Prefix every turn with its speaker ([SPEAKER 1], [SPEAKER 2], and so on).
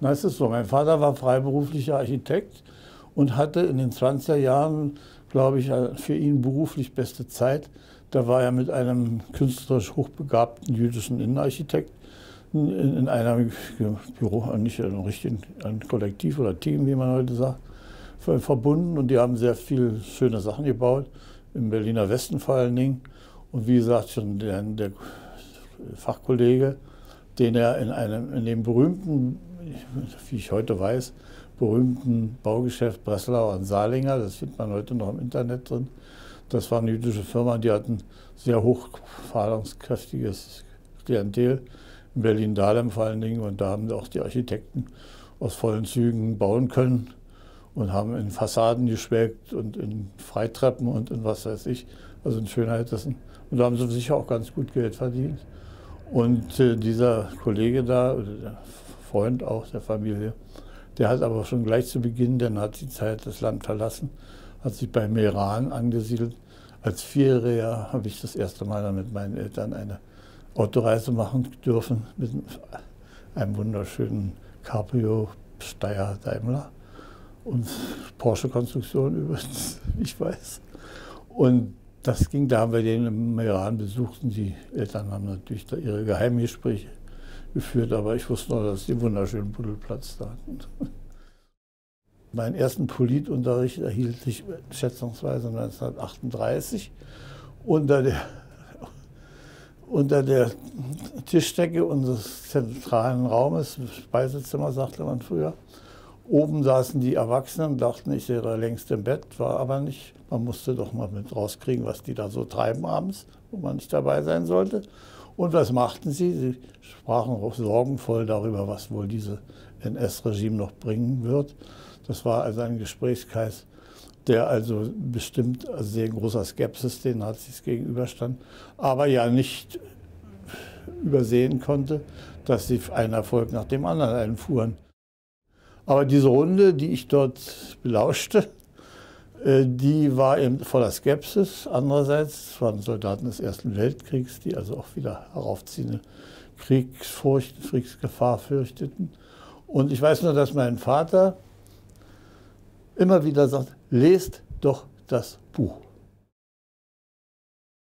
[SPEAKER 1] Na, es ist so, mein Vater war freiberuflicher Architekt und hatte in den 20er Jahren, glaube ich, für ihn beruflich beste Zeit. Da war er mit einem künstlerisch hochbegabten jüdischen Innenarchitekt in einem Büro, nicht ein Kollektiv oder Team, wie man heute sagt, verbunden. Und die haben sehr viele schöne Sachen gebaut, im Berliner Westen vor allen Dingen. Und wie gesagt, schon der Fachkollege, den er in dem berühmten, wie ich heute weiß, berühmten Baugeschäft Breslau und Salinger, das findet man heute noch im Internet drin. Das war eine jüdische Firma, die hatten sehr hochzahlungskräftiges Klientel, in Berlin-Dahlem vor allen Dingen. Und da haben auch die Architekten aus vollen Zügen bauen können und haben in Fassaden geschwelgt und in Freitreppen und in was weiß ich, also in Schönheiten. Und da haben sie sicher auch ganz gut Geld verdient. Und dieser Kollege da, oder der Freund auch der Familie, der hat aber schon gleich zu Beginn der Nazizeit das Land verlassen, hat sich bei Meran angesiedelt. Als Vierjähriger habe ich das erste Mal dann mit meinen Eltern eine Autoreise machen dürfen, mit einem wunderschönen Cabrio Steyr Daimler und Porsche-Konstruktion übrigens, wie ich weiß. Und das ging, da haben wir den im Meran besucht und die Eltern haben natürlich da ihre Geheimgespräche geführt, aber ich wusste noch, dass die einen wunderschönen Buddelplatz da hatten. Meinen ersten Politunterricht erhielt ich schätzungsweise 1938 unter der Tischdecke unseres zentralen Raumes, Speisezimmer sagte man früher. Oben saßen die Erwachsenen, dachten, ich wäre längst im Bett, war aber nicht. Man musste doch mal mit rauskriegen, was die da so treiben abends, wo man nicht dabei sein sollte. Und was machten sie? Sie sprachen auch sorgenvoll darüber, was wohl dieses NS-Regime noch bringen wird. Das war also ein Gesprächskreis, der also bestimmt sehr großer Skepsis den Nazis gegenüberstand, aber ja nicht übersehen konnte, dass sie einen Erfolg nach dem anderen einfuhren. Aber diese Runde, die ich dort belauschte, die war eben voller Skepsis. Andererseits waren Soldaten des Ersten Weltkriegs, die also auch wieder heraufziehende Kriegsgefahr fürchteten. Und ich weiß nur, dass mein Vater immer wieder sagt, lest doch das Buch.